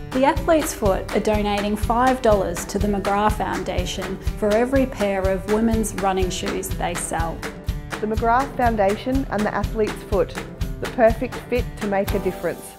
The Athlete's Foot are donating $5 to the McGrath Foundation for every pair of women's running shoes they sell. The McGrath Foundation and the Athlete's Foot, the perfect fit to make a difference.